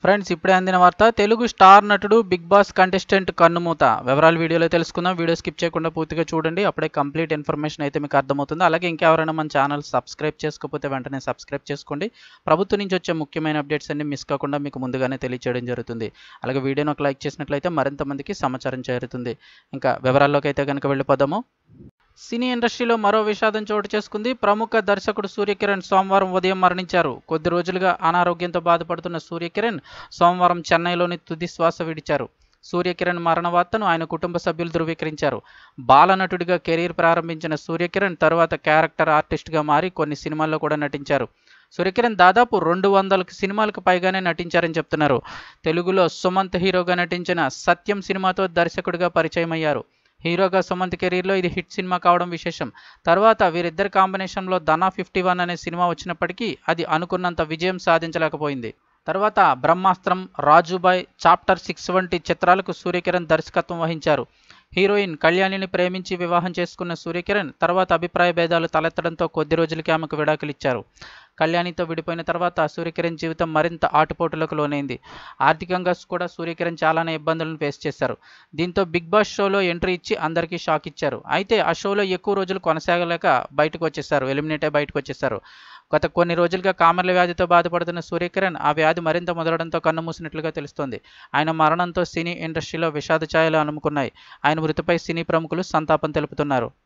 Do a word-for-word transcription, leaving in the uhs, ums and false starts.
Friends ఇప్పుడే అందిన వార్త తెలుగు స్టార్ నటుడు బిగ్ బాస్ కంటెస్టెంట్ కన్నుమూత వివరాలు వీడియోలో తెలుసుకుందాం. వీడియో స్కిప్ చేయకుండా పూర్తిగా చూడండి, అప్పుడే కంప్లీట్ ఇన్ఫర్మేషన్ అయితే మీకు అర్థమవుతుంది. అలాగే ఇంకెవరైనా మన ఛానల్ సబ్స్క్రైబ్ చేసుకోకపోతే వెంటనే సబ్స్క్రైబ్ చేసుకోండి. ప్రభుత్వం నుంచి వచ్చే ముఖ్యమైన అప్డేట్స్ అన్ని మిస్ కాకుండా మీకు ముందుగానే తెలియజేయడం జరుగుతుంది. అలాగే వీడియోని ఒక లైక్ చేసినట్లయితే మరింత మందికి సమాచారం చేరుతుంది. ఇంకా వివరాల్లోకి అయితే కనుక వెళ్ళిపోదాము. సినీ ఇండస్ట్రీలో మరో విషాదం చోటు చేసుకుంది. ప్రముఖ దర్శకుడు సూర్యకిరణ్ సోమవారం ఉదయం మరణించారు. కొద్ది రోజులుగా అనారోగ్యంతో బాధపడుతున్న సూర్యకిరణ్ సోమవారం చెన్నైలోని తుది శ్వాస విడిచారు. సూర్యకిరణ్ మరణ వార్తను ఆయన కుటుంబ సభ్యులు ధృవీకరించారు. బాలనటుడిగా కెరీర్ ప్రారంభించిన సూర్యకిరణ్ తరువాత క్యారెక్టర్ ఆర్టిస్ట్గా మారి కొన్ని సినిమాల్లో కూడా నటించారు. సూర్యకిరణ్ దాదాపు రెండు వందల సినిమాలకు పైగానే నటించారని చెప్తున్నారు. తెలుగులో సుమంత్ హీరోగా నటించిన సత్యం సినిమాతో దర్శకుడిగా పరిచయం అయ్యారు. హీరోగా సుమంత్ కెరీర్లో ఇది హిట్ సినిమా కావడం విశేషం. తర్వాత వీరిద్దరి కాంబినేషన్లో ధనా ఫిఫ్టీ వన్ అనే సినిమా వచ్చినప్పటికీ అది అనుకున్నంత విజయం సాధించలేకపోయింది. తర్వాత బ్రహ్మాస్త్రం, రాజుబాయ్, చాప్టర్ సిక్స్ వంటి చిత్రాలకు సూర్యకిరణ్ దర్శకత్వం వహించారు. హీరోయిన్ కళ్యాణిని ప్రేమించి వివాహం చేసుకున్న సూర్యకిరణ్ తర్వాత అభిప్రాయ భేదాలు తలెత్తడంతో కొద్ది రోజులకి ఆమెకు విడాకులిచ్చారు. కళ్యాణితో విడిపోయిన తర్వాత సూర్యకిరణ్ జీవితం మరింత ఆటుపోటులకు లోనైంది. ఆర్థికంగా కూడా సూర్యకిరణ్ చాలానే ఇబ్బందులను ఫేస్ చేశారు. దీంతో బిగ్ బాస్ షోలో ఎంట్రీ ఇచ్చి అందరికీ షాక్ ఇచ్చారు. అయితే ఆ షోలో ఎక్కువ రోజులు కొనసాగలేక బయటకు వచ్చేసారు, ఎలిమినేట్ అయి బయటకు వచ్చేసారు. గత కొన్ని రోజులుగా కామెర్ల వ్యాధితో బాధపడుతున్న సూర్యకిరణ్ ఆ వ్యాధి మరింత ముదరడంతో కన్నుమూసినట్లుగా తెలుస్తోంది. ఆయన మరణంతో సినీ ఇండస్ట్రీలో విషాద ఛాయలు అలుముకున్నాయి. ఆయన మృతిపై సినీ ప్రముఖులు సంతాపం తెలుపుతున్నారు.